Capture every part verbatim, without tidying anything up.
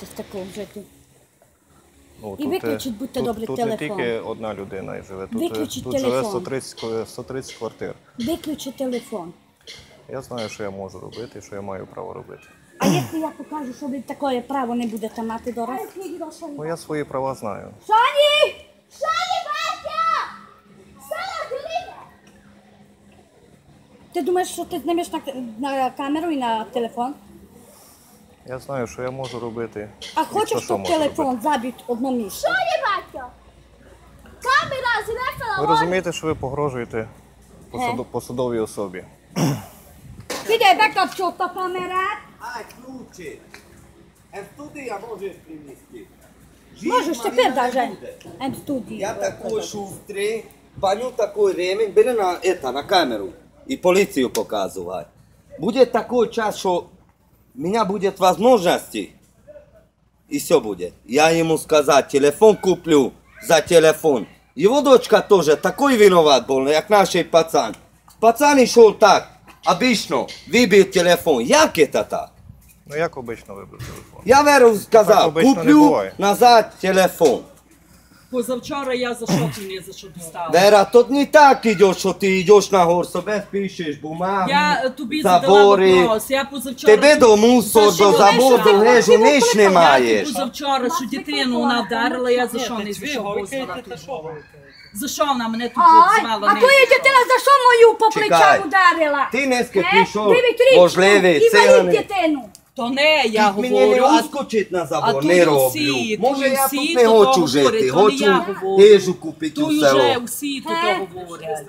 з такого жити. Ну, І тут, виключіть, будьте тут, добрі, тут телефон. не тільки одна людина і живе, тут, Виключіть тут живе телефон. сто тридцять, сто тридцять квартир. Виключи телефон. Я знаю, що я можу робити і що я маю право робити. А якщо я покажу, що ви таке право не будете мати до раз? Ну, я свої права знаю. Соні! Соні, Батя! Соня, ти думаєш, що ти знімеш на, на камеру і на телефон? Я знаю, що я можу робити. А і хочеш, хто що щоб може телефон робити. забить одно місце? Соня, Батя! Камера зрефала! Ви розумієте, що ви погрожуєте посуд- посудовій особі? Іде, викопчу то камера. Aj, kľúči. Em studija môžeš priniesť. Можеш тепер даже М студії. Я такой шустрий, баню такой ремень, бери на, это, на камеру и полицию показывай. Будет такой час, что у меня будет возможности, и все будет. Я ему сказать, телефон куплю за телефон. Его дочка тоже такой виноват был, как наш пацан. Пацан шел так, обычно, выбил телефон. Як это так? Ну, як обично вибрав телефон? Я веру сказал, обычно не куплю бывает. назад телефон. Позавчора я за що ти не за що достала? Вера, тут не так идет, что ты идешь на гор, себе пишешь бумагу, Я тобі задала забори. вопрос, я позавчора... Тебе до мусор, За до що забору, ти лежу, ніч не Я маєш. позавчора, що дитину вона вдарила, я за що не за що позвала тут? За що вона мене тут Ай, позвала? а не то за є що? дитина за що мою по Чекай. плечам ударила? Ти неske Е? прийшов, Дев'ятирічну можливий, інвалід цигани. дитину. То не я Ти мені говорю, не а ускочить на а забор, тут не усі, роблю. тут Може я усі тут не то хочу говорять, жити, то не хочу я говорю. їжу купити то у вже село. усі тут Е? говорять.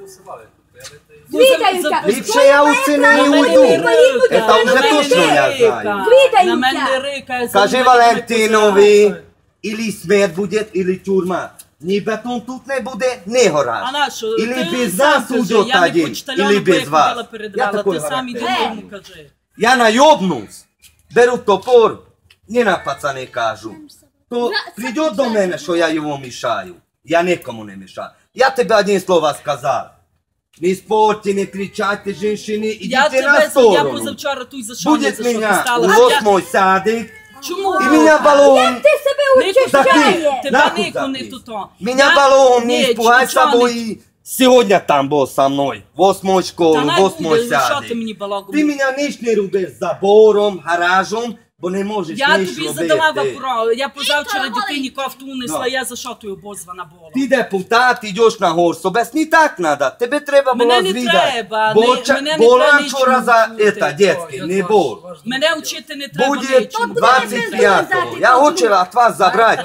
Звідаюся. Ліпше я у це не На мене уйду. не рика, Це вже на мене точно не я рика. знаю. Звідаюся. На мене не рика, я за Кажи мене Валентинові, не или смерть буде, или тюрма. Ні бетон тут не буде, ні гараж. А на що? Или Ти без сам нас кажи, уйдет я не один, почтальону или без вас. ходила, Я передавала, такой ти сам іди характер. йому кажи. Я наёбнусь, беру топор, не на пацани кажу. То придет до мене, що я його мішаю. Я нікому не мішаю. Я тебе одне слово сказав. Не спорьте, не кричайте, женщини, Я идите на тебе, я сторону. позавчора тут за що не Будет за що меня стала. у Я- восьмой садик, Чому? и меня баллон... Ти себе Нику очищає. закрий. Тебе Нахуй нику не запись. туто. Меня Я- баллон не Ні, испугай с чого не- собой. И сегодня там был со мной. Восьмой Та школу, най восьмой буде, що ти садик. мені балагу? Ти меня ніч не робиш забором, гаражом, бо не можеш Я ніч тобі робити. задала вопрос. Я позавчора Віктор, дитині кофту унесла, Ну. я за що ти обозвана була? Ти депутат, йдеш на горсо, без не так надо. Тебе треба було Мене не звідати. треба, Бо не- ча- мене не Бола треба вчора нічого за бути. это, детський, не бол. Мене вчити не треба Буде нічому. двадцять п'ятого. Я хочу от вас забрати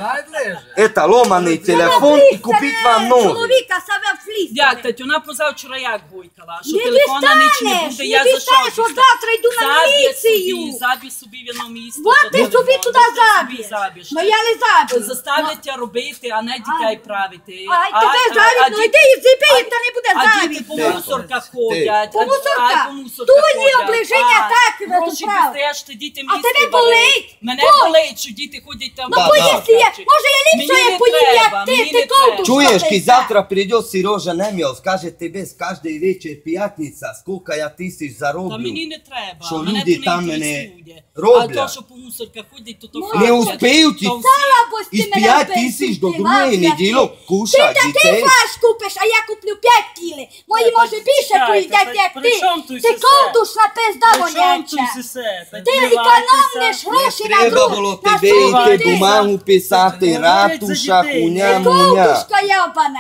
это ломаний телефон і купити вам новий. Чоловіка себе фліс. Як, тать, вона позавчора як гойкала? Що Не телефона ніч не дістанеш, буде, не я за що? дістанеш, от дістану? завтра йду на Заб'є міліцію. собі, заб'є собі в одно місто. Вот то ти телефон, собі туди от ти собі заб'єш. заб'єш. Ну я не заб'ю. Заставлять робити, а не дітей правити. Ай, тебе заб'ють, ну йди і зіпи, і та не буде А діти заб'ють. по мусорках ходять. По а- мусорках? а по мусорках Твої ходять. оближення А, так, ви гроші тут правда. дістаєш, ти дітям А їсти тебе бери. болить? Мене Той. болить, що діти ходять там. Ну Да, поїсти да. є, може я ліпше Мені я не поїм, як треба, ти, мені ти не колду. треба. Чуєш, що ки ти завтра придет Сережа Немьов, скаже тебе з кожної вечір п'ятниця, скільки я тисяч Та зароблю. мені не треба. Що мене люди то там не мене інтересує. роблять. А то, що по мусорках ходять, то то Не факт. успіють і- То всі- Слабості Із мене п'ять вбив, тисяч до ти другої мавпя неділі ти. куша Ти такий дітей. фарш купиш, а я куплю п'ять кіли. Мої Ні, може так більше чекайте, поїдять, так як при ти. чому тут Ти все? колдушна пизда воняча. Ти економниш гроші на Треба друг, було на тебе другу йти ти. бумагу писати, ратуша, дітей. хуня, Ти муня. колдушка йобана.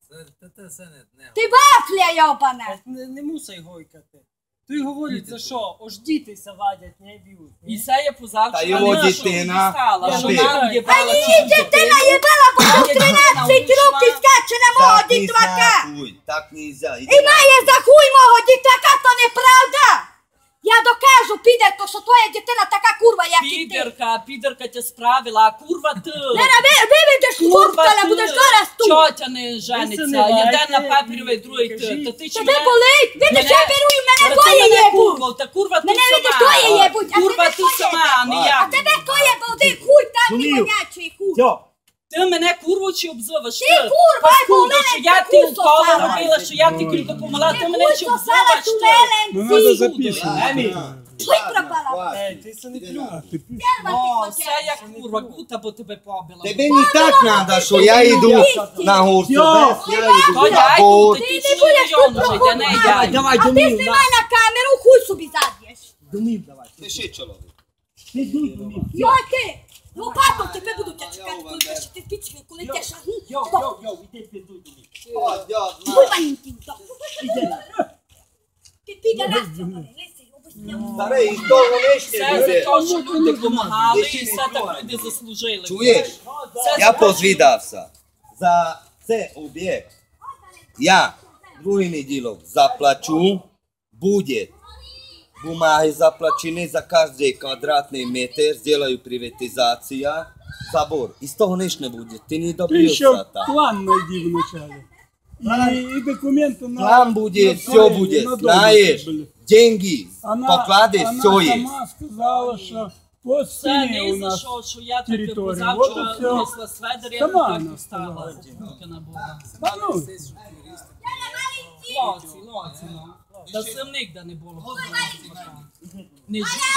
Ти вафля йобана. Не, не мусай гойкати. Ти говорить за що? Ож дітися вадять, не б'ють. І це я позавчора Та його не що дитина. дістала, що Ти. нам А в'єбала її дитина їбала, бо тут тринадцять років скаче на мого Так дітвака. нельзя, хуй, так нельзя. І має за хуй мого дітвака, то неправда. Я докажу, підерко, що твоя дитина така курва, як і ти. Підерка, підерка тя справила, а курва ти. Лера, ви, виведеш хлопця, будеш зараз тут. Чотя не Ви жениться, сумніваєте? один на папіровий, другий ти. Та ти чи Тебе мене... болить, видиш, Мене- я беру і мене Та ти двоє мене єбуть. курва, та курва ти Мене, видиш, сама. двоє єбуть, а Курва тебе ти двоє сама, а не єбуть. я. А тебе твоє балди, хуй там і Зумів. вонячий хуй. Все. Ти мене курву чи обзиваш? Ти курва, ай, бо в Паскуда, мене що я таку ти укола сосала. робила, що я ти кілька помила, ти мене Хуй чи сосала обзиваш? ту Ти? леленці. записувати. Ага. Твій пропала. Ej, ти се не плюй. О, все як курва, гута бо тебе побила. Тебе не так надо, що я йду на горцю. Я То йду я на йду, бор. ти Ти тут не цілий будеш район тут уже йде, не проходити. я. Давай, А ти домів, знімай на камеру, хуй собі заб'єш. Домів давай. Пиши, чоловік. Ти дуй домів. Йой ти! Лопатом тебе будуть чекати, коли ти ще ти пічки, коли ти ще... Йо, йо, йо, іди піздуй домів. От, от, на. Курваненький то. Ти піде раз цього, лисий, обосняв. Старий, із того не Все ще за буде. те, що люди допомагали і все так люди заслужили. Чуєш? Все Я за те, позвідався. За цей об'єкт я другий неділок заплачу, буде бумаги заплачені за кожний квадратний метр, зроблю приватизація, забор. Із того ніч не буде, ти не Ты доб'єшся еще там. план найди вначале. И, и документы на... План буде, на все строение, буде, на дом знаєш, были. деньги, Она, поклади, она все є. сама сказала, что по Все стене у не за нас... що, що я тобі територію. позавчора От і все. внесла сведер, я Сама так вона встала. Тільки була. Да ну, Лоці, лоці, ну. Та сим нігде не було. Не жив.